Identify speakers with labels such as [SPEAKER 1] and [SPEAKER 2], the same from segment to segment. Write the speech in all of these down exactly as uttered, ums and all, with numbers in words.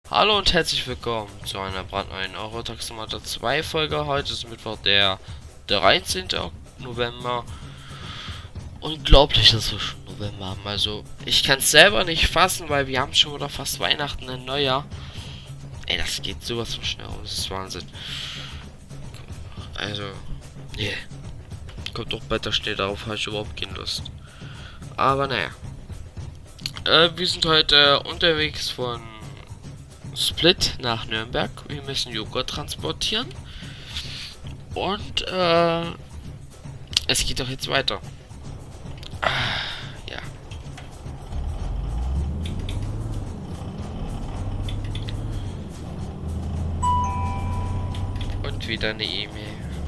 [SPEAKER 1] Hallo und herzlich willkommen zu einer brandneuen Euro-Taxometer zwei Folge. Heute ist Mittwoch, der dreizehnte November. Unglaublich, dass wir schon November haben. Also, ich kann es selber nicht fassen, weil wir haben schon wieder fast Weihnachten und Neujahr. Ey, das geht sowas von schnell. Das ist Wahnsinn. Also, yeah. Kommt doch Wetter, steht darauf, habe ich überhaupt keine Lust. Aber naja. Äh, wir sind heute unterwegs von Split nach Nürnberg. Wir müssen Joghurt transportieren. Und äh, es geht doch jetzt weiter. Ah, ja. Und wieder eine E-Mail.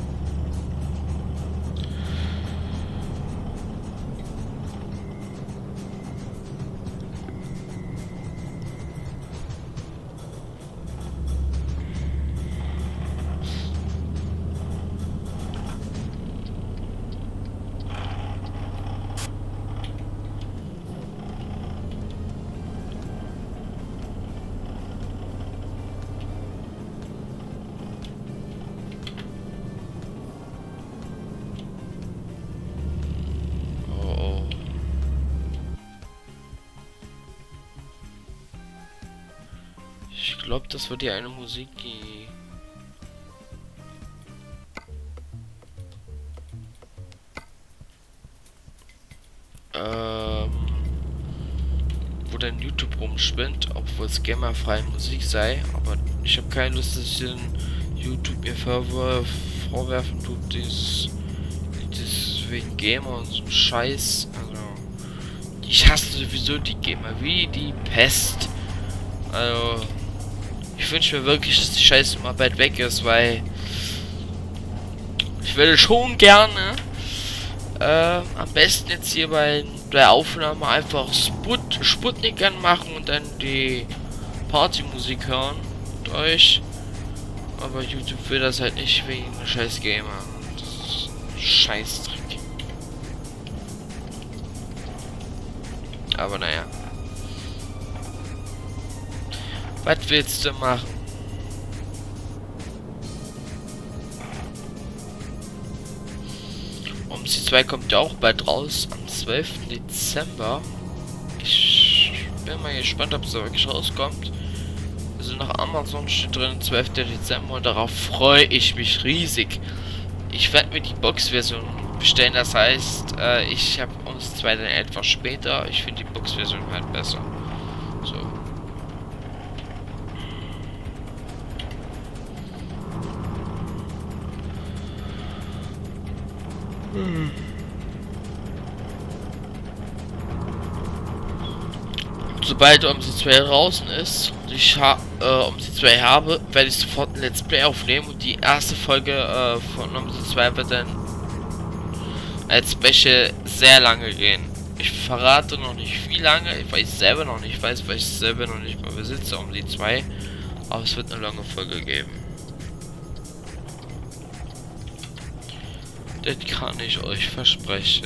[SPEAKER 1] Ich glaube, das wird ja eine Musik, die... Ähm... wo dann YouTube rumspinnt, obwohl es gamerfreie Musik sei. Aber ich habe keine Lust, dass ich den YouTube mir vorwurf, vorwerfen tut, dieses... dieses wegen Gamer und so Scheiß. Also... Ich hasse sowieso die Gamer wie die Pest. Also... Ich wünsche mir wirklich, dass die Scheiße mal bald weg ist, weil ich würde schon gerne äh, am besten jetzt hier bei der Aufnahme einfach Sput Sputnik anmachen und dann die Partymusik hören mit euch. Aber YouTube will das halt nicht wegen der scheiß Gamer. Das ist ein Scheißdreck. Aber naja. Was willst du machen? Um C zwei kommt ja auch bald raus, am zwölften Dezember. Ich bin mal gespannt, ob es da wirklich rauskommt. Also nach Amazon steht drin zwölften Dezember und darauf freue ich mich riesig. Ich werde mir die Box-Version bestellen, das heißt, äh, ich habe uns zwei dann etwas später. Ich finde die Box-Version halt besser. So. Sobald um C zwei draußen ist und ich ha äh, um C zwei habe, werde ich sofort ein Let's Play aufnehmen und die erste Folge äh, von um C zwei wird dann als Special sehr lange gehen. Ich verrate noch nicht wie lange, ich weiß selber noch nicht, weiß, weil ich selber noch nicht mal besitze um C zwei, aber es wird eine lange Folge geben. Das kann ich euch versprechen.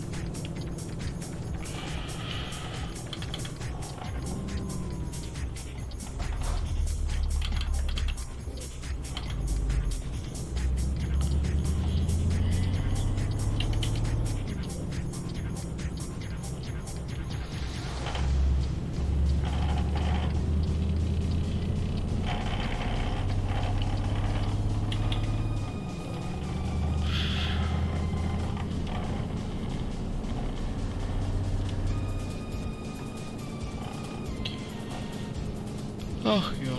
[SPEAKER 1] Ach ja.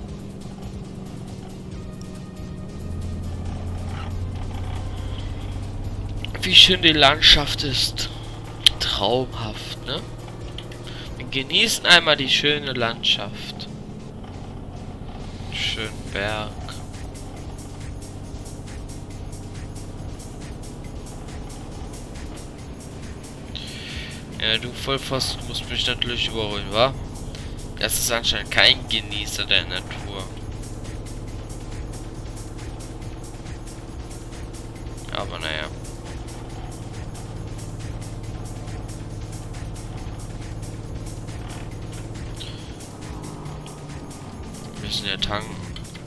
[SPEAKER 1] Wie schön die Landschaft ist. Traumhaft, ne? Wir genießen einmal die schöne Landschaft. Schönen Berg. Ja, du Vollpfosten musst mich natürlich überholen, wa? Das ist anscheinend kein Genießer der Natur. Aber naja. Wir müssen ja tanken.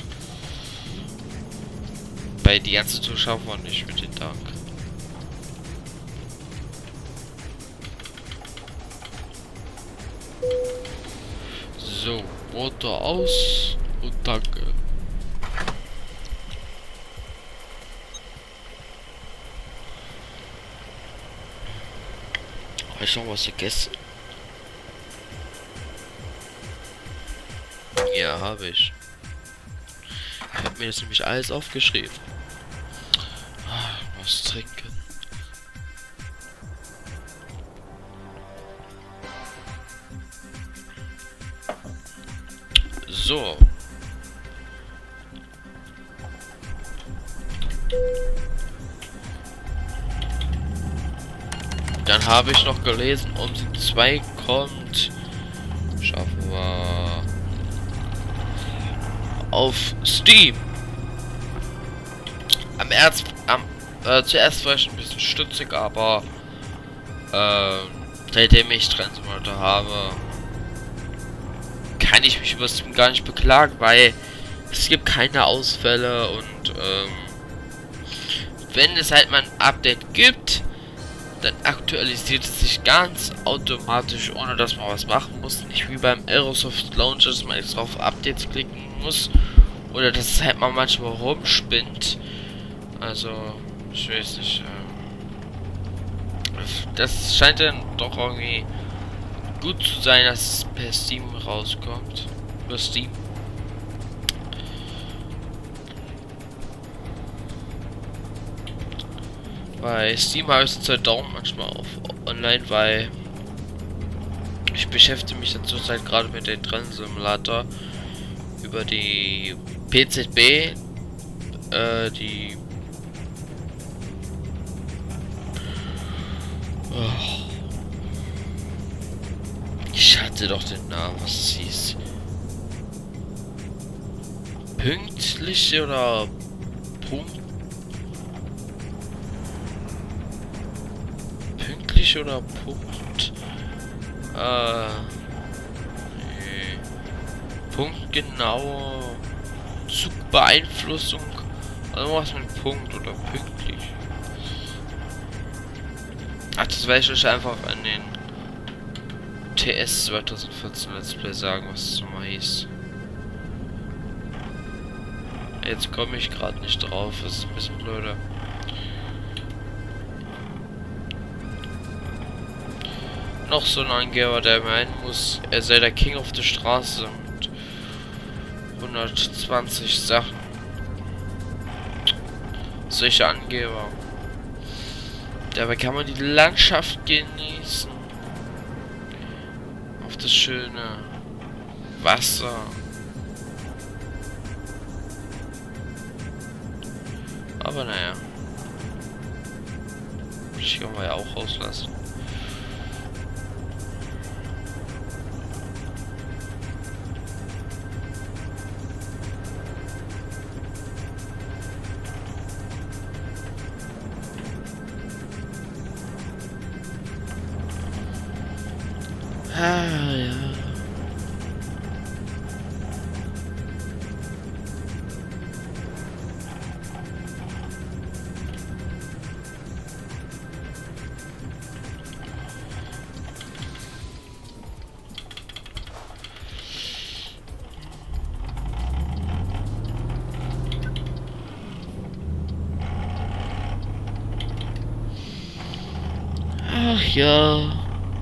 [SPEAKER 1] Bei die ganze Zuschauer nicht mit den Tank. So, Motor aus und danke. Habe ich noch was vergessen? Ja, habe ich. Ich habe mir das nämlich alles aufgeschrieben. Ah, was trinken. So. Dann habe ich noch gelesen, um die zwei kommt. Schaffen wir auf Steam. Am erst am äh, zuerst war ich ein bisschen stutzig, aber äh, seitdem ich Transmodder habe, kann ich mich über Steam gar nicht beklagen, weil es gibt keine Ausfälle und ähm, wenn es halt mal ein Update gibt, dann aktualisiert es sich ganz automatisch, ohne dass man was machen muss. Nicht wie beim Aerosoft Launcher, dass man extra auf Updates klicken muss. Oder dass es halt mal manchmal rumspinnt. Also, ich weiß nicht. Ähm, das scheint dann doch irgendwie gut zu sein, dass es per Steam rauskommt. Über Steam. Bei Steam habe ich zurzeit Daumen manchmal auf online, weil ich beschäftige mich dazu zurzeit gerade mit dem Trennsimulator über die P Z B, äh, die oh. Ich hatte doch den Namen, was es hieß. Pünktliche oder Punkt Pünktlich oder Punkt? Äh. Nee. Punktgenaue Zugbeeinflussung. Also was mit Punkt oder pünktlich. Ach, das werde ich einfach an den T S zwanzig vierzehn Let's Play sagen, was es nochmal hieß. Jetzt komme ich gerade nicht drauf, das ist ein bisschen blöder. Noch so ein Angeber, der meinen muss, er sei der King auf der Straße mit hundertzwanzig Sachen. Solche Angeber. Dabei kann man die Landschaft genießen. Auf das schöne Wasser. Aber naja. Ich kann mal ja auch rauslassen. Ah, ja. Ach ja.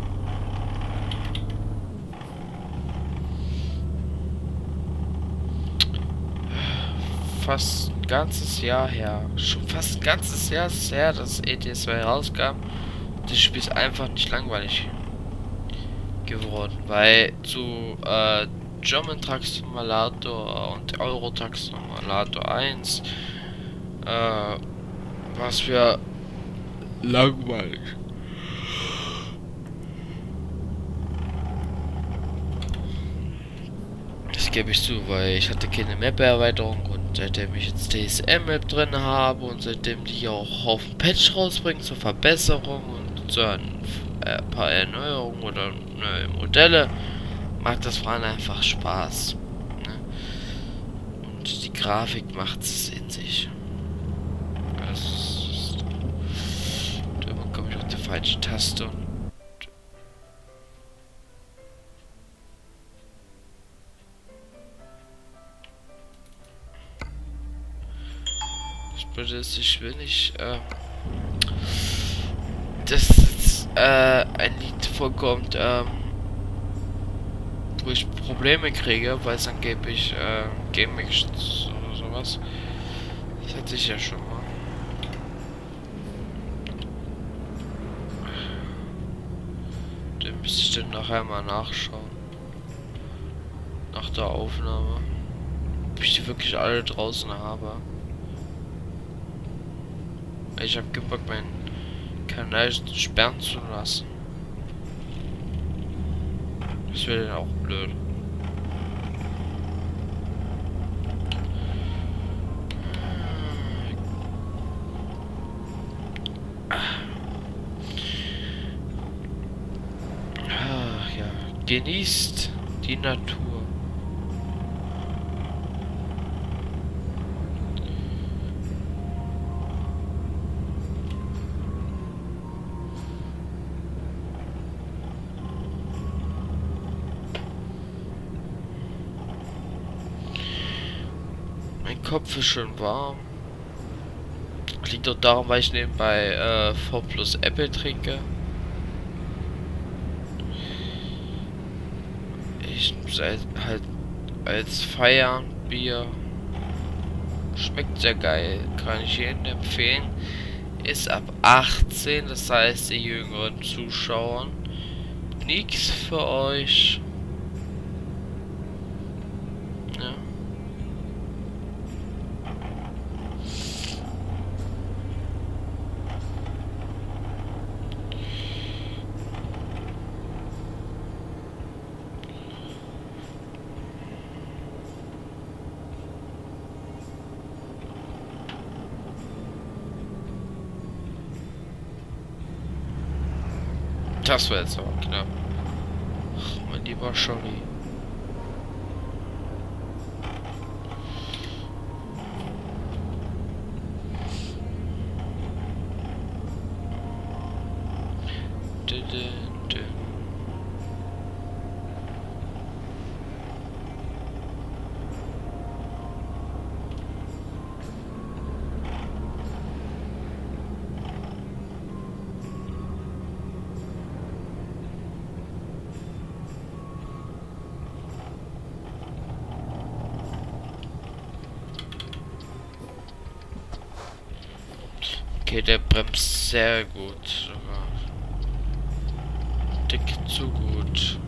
[SPEAKER 1] Fast ein ganzes Jahr her. Schon fast ein ganzes Jahr ist her, dass E T S zwei rauskam. Und das Spiel ist einfach nicht langweilig geworden. Weil zu äh, German Truck Simulator und Euro Truck Simulator eins äh, war es für langweilig. Das gebe ich zu, weil ich hatte keine Map-Erweiterung und seitdem ich jetzt D S M-Map drin habe und seitdem die auch auf den Patch rausbringen zur Verbesserung und zu ein äh, paar Erneuerungen oder neue Modelle, macht das Fahren einfach Spaß. Ne? Grafik macht es in sich. Also, da komme ich auf die falsche Taste. Und das Blöde ist, ich will nicht, äh, dass jetzt, äh, ein Lied vorkommt, ähm, wo ich Probleme kriege, weil es angeblich äh, Game-Mix oder sowas. Das hatte ich ja schon mal. Den müsste ich dann nachher mal nachschauen. Nach der Aufnahme. Ob ich die wirklich alle draußen habe. Ich habe gepackt, meinen Kanal sperren zu lassen. Das wäre dann auch blöd. Ach ja, genießt die Natur. Mein Kopf ist schon warm. Liegt doch darum, weil ich nebenbei äh, V plus Apple trinke. Ich halt als Feierabendbier. Schmeckt sehr geil. Kann ich jedem empfehlen. Ist ab achtzehn, das heißt die jüngeren Zuschauern. Nichts für euch. Ja. Das war jetzt aber knapp. Ach, mein lieber Scholli. Okay, der bremst sehr gut sogar. Dick zu gut.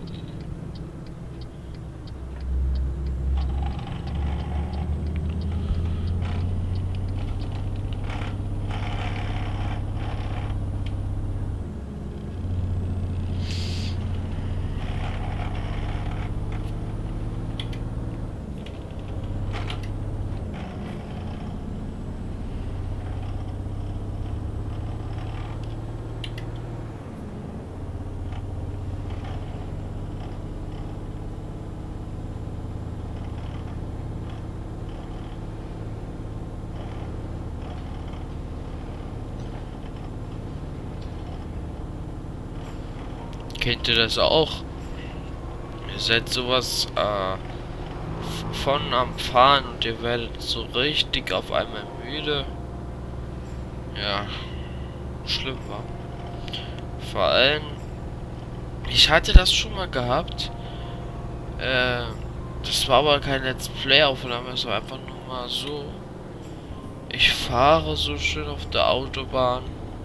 [SPEAKER 1] Kennt ihr das auch? Ihr seid sowas äh, von am Fahren und ihr werdet so richtig auf einmal müde. Ja, schlimm war. Vor allem, ich hatte das schon mal gehabt. Äh, das war aber kein Let's Play Aufnahme, es war einfach nur mal so. Ich fahre so schön auf der Autobahn.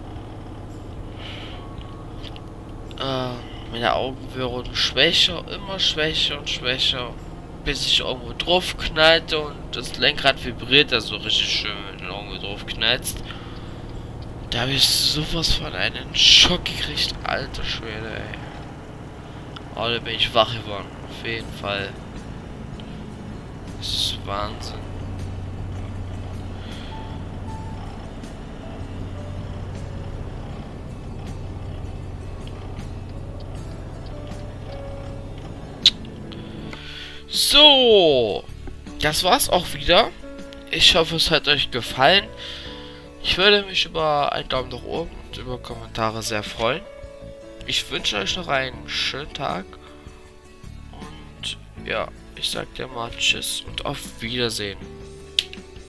[SPEAKER 1] Äh, meine Augen wurden schwächer, immer schwächer und schwächer, bis ich irgendwo drauf knallte und das Lenkrad vibriert, also richtig schön, wenn du irgendwo drauf knallst. Da habe ich sowas von einen Schock gekriegt, alter Schwede, ey. Aber da bin ich wach geworden, auf jeden Fall. Das ist Wahnsinn. So, das war's auch wieder. Ich hoffe, es hat euch gefallen. Ich würde mich über einen Daumen nach oben und über Kommentare sehr freuen. Ich wünsche euch noch einen schönen Tag. Und ja, ich sag dir mal Tschüss und auf Wiedersehen.